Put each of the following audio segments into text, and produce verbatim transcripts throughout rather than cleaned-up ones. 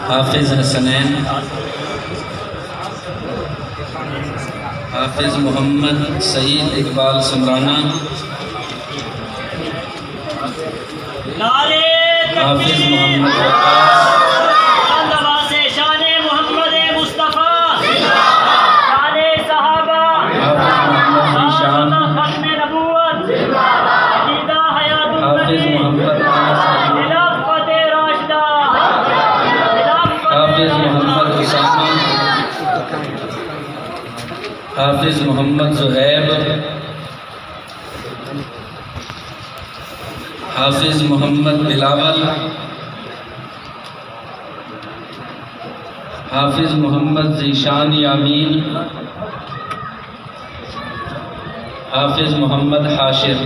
हाफिज़ हसनैन, हाफिज़ मोहम्मद सईद इकबाल समराना, हाफिज़ मोहम्मद हाफिज़ मोहम्मद ज़ुहैब, हाफिज़ मोहम्मद बिलावल, हाफिज़ मोहम्मद ज़ीशान यामीन, हाफिज़ मोहम्मद हाशिर।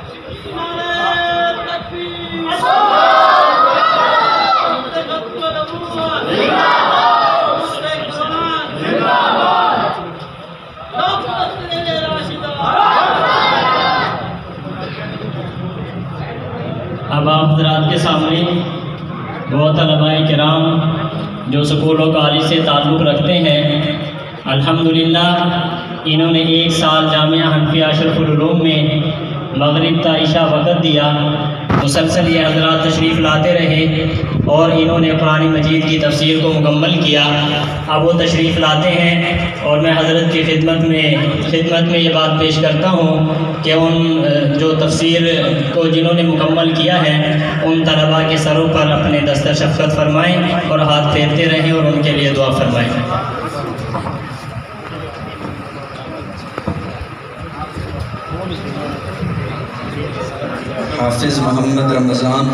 अब आप हज़रात के सामने वो तलबाए किराम जो स्कूल और कॉलेज से ताल्लुक़ रखते हैं, अल्हम्दुलिल्लाह इन्होंने एक साल जामिया हनफिया अशरफुल उलूम में मगरिब ता इशा वक़्त दिया। मुसलसल ये हज़रात तशरीफ़ लाते रहे और इन्होंने कुरान मजीद की तफसीर को मुकम्मल किया। अब वो तशरीफ़ लाते हैं और मैं हज़रत की खिदमत में खिदमत में ये बात पेश करता हूँ कि उन जो तफसीर को जिन्होंने मुकम्मल किया है उन तलबा के सरों पर अपने दस्तर शफ़क़त फरमाएँ और हाथ फेरते रहें और उनके लिए दुआ फरमाएँ। हाफिज़ मोहम्मद रमज़ान,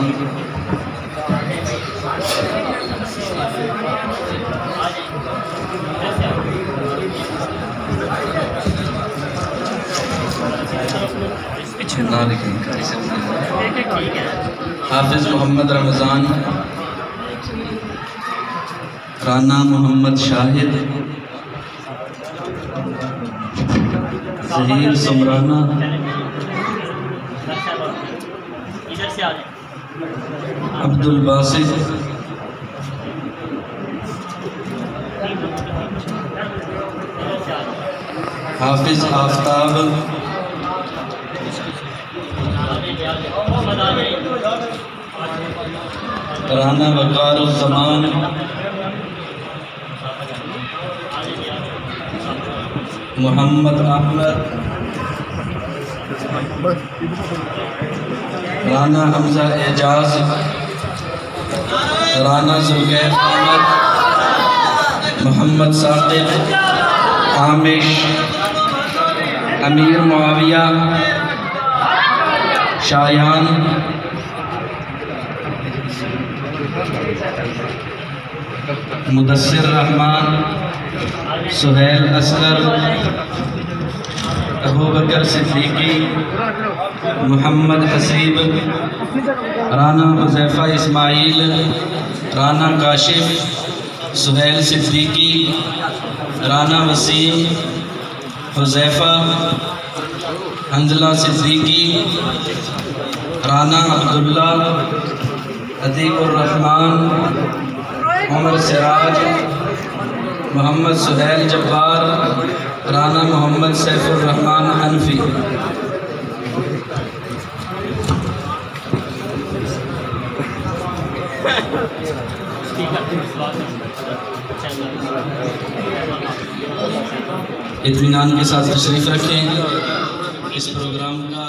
हाफिज़ मोहम्मद रमज़ान, राना मोहम्मद शाहिद, ज़हीर समराना, अब्दुल बासित, हाफिज़ आफ्ताब, राना वक़ारुज़्ज़मान, मोहम्मद अहमद, राना हमज़ा एजाज, राना ज़ुल्कैफ़ अहमद, मोहम्मद साक़िब, आमिश, अमीर मुआविया, शायान, मुदस्सिर रहमान, सुहैल असगर, अबू बकर सिद्दीकी, मोहम्मद हसीब, राना हुज़ैफ़ा इस्माइल, राना काशिफ, सुहैल सिद्दीकी, राना वसीम, हुज़ैफ़ा, हंज़ला सिद्दीकी, राना अब्दुल्ला, अदीबुर रहमान, उमर सिराज, मोहम्मद सुहैल जब्बार, राना मोहम्मद सैफुर रहमान हनफी। इत्मीनान के साथ तशरीफ़ रखें। इस प्रोग्राम का